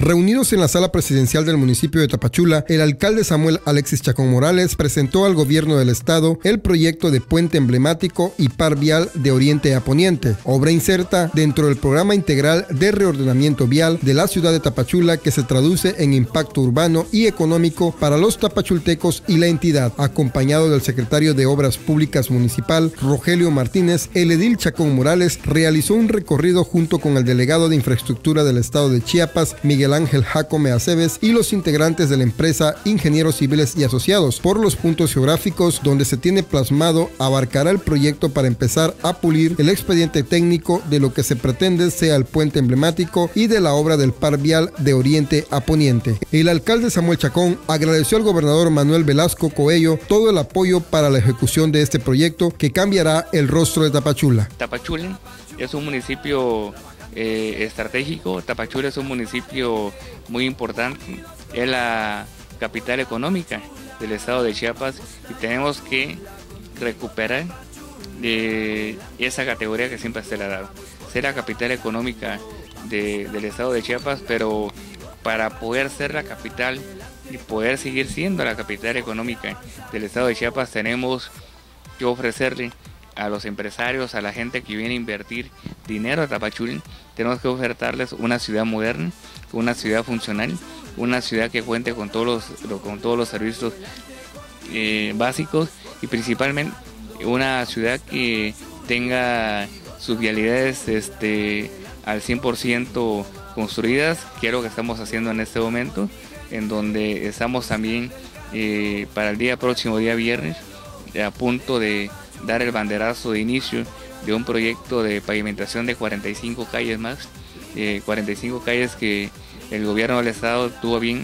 Reunidos en la sala presidencial del municipio de Tapachula, el alcalde Samuel Alexis Chacón Morales presentó al gobierno del estado el proyecto de puente emblemático y par vial de oriente a poniente, obra inserta dentro del programa integral de reordenamiento vial de la ciudad de Tapachula, que se traduce en impacto urbano y económico para los tapachultecos y la entidad. Acompañado del secretario de Obras Públicas Municipal, Rogelio Martínez, el edil Chacón Morales realizó un recorrido junto con el delegado de Infraestructura del estado de Chiapas, Miguel Ángel Jacome Aceves, y los integrantes de la empresa Ingenieros Civiles y Asociados. Por los puntos geográficos donde se tiene plasmado, abarcará el proyecto para empezar a pulir el expediente técnico de lo que se pretende sea el puente emblemático y de la obra del par vial de oriente a poniente. El alcalde Samuel Chacón agradeció al gobernador Manuel Velasco Coello todo el apoyo para la ejecución de este proyecto que cambiará el rostro de Tapachula. Tapachula es un municipio estratégico. Tapachula es un municipio muy importante, es la capital económica del estado de Chiapas y tenemos que recuperar esa categoría que siempre se le ha dado, ser la capital económica del estado de Chiapas, pero para poder ser la capital y poder seguir siendo la capital económica del estado de Chiapas, tenemos que ofrecerle a los empresarios, a la gente que viene a invertir dinero a Tapachula, tenemos que ofertarles una ciudad moderna, una ciudad funcional, una ciudad que cuente con todos los servicios básicos y principalmente una ciudad que tenga sus vialidades al 100% construidas, que es lo que estamos haciendo en este momento, en donde estamos también para el próximo día viernes a punto de dar el banderazo de inicio de un proyecto de pavimentación de 45 calles más, 45 calles que el gobierno del estado tuvo bien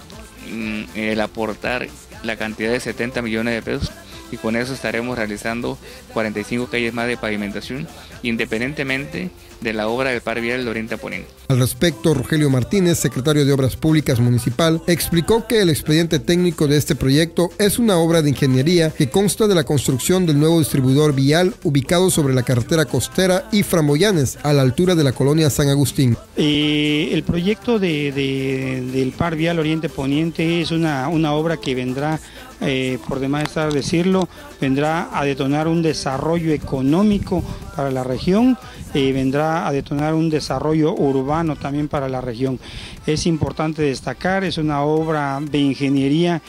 el aportar la cantidad de 70 millones de pesos, y con eso estaremos realizando 45 calles más de pavimentación, independientemente de la obra del par vial de oriente a poniente. Al respecto, Rogelio Martínez, secretario de Obras Públicas Municipal, explicó que el expediente técnico de este proyecto es una obra de ingeniería que consta de la construcción del nuevo distribuidor vial ubicado sobre la carretera costera y Framboyanes, a la altura de la colonia San Agustín. El proyecto del par vial oriente poniente es una obra que vendrá, por demás estar decirlo, vendrá a detonar un desarrollo económico para la región, vendrá a detonar un desarrollo urbano también para la región. Es importante destacar, es una obra de ingeniería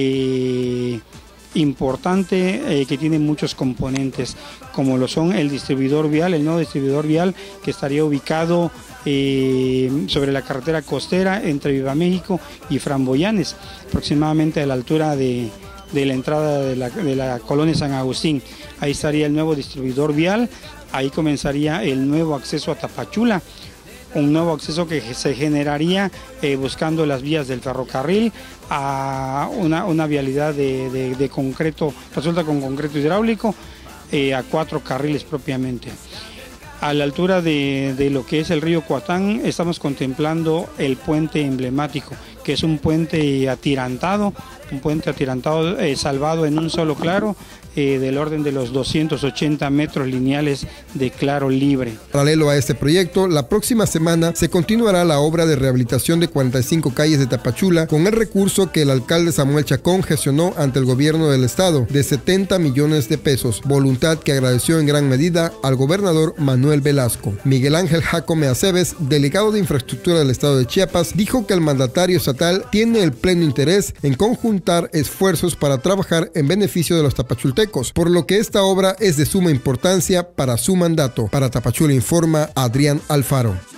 importante que tiene muchos componentes, como lo son el distribuidor vial, el nuevo distribuidor vial que estaría ubicado sobre la carretera costera entre Viva México y Framboyanes, aproximadamente a la altura de la entrada de la colonia San Agustín. Ahí estaría el nuevo distribuidor vial, ahí comenzaría el nuevo acceso a Tapachula, un nuevo acceso que se generaría buscando las vías del ferrocarril a una vialidad de concreto, resuelta con concreto hidráulico, a 4 carriles propiamente. A la altura de lo que es el río Coatán estamos contemplando el puente emblemático, que es un puente atirantado salvado en un solo claro, del orden de los 280 metros lineales de claro libre. Paralelo a este proyecto, la próxima semana se continuará la obra de rehabilitación de 45 calles de Tapachula con el recurso que el alcalde Samuel Chacón gestionó ante el gobierno del estado de 70 millones de pesos, voluntad que agradeció en gran medida al gobernador Manuel Velasco. Miguel Ángel Jacome Aceves, delegado de Infraestructura del estado de Chiapas, dijo que el mandatario estatal tiene el pleno interés en conjuntar esfuerzos para trabajar en beneficio de los tapachultecos, por lo que esta obra es de suma importancia para su mandato. Para Tapachula informa Adrián Alfaro.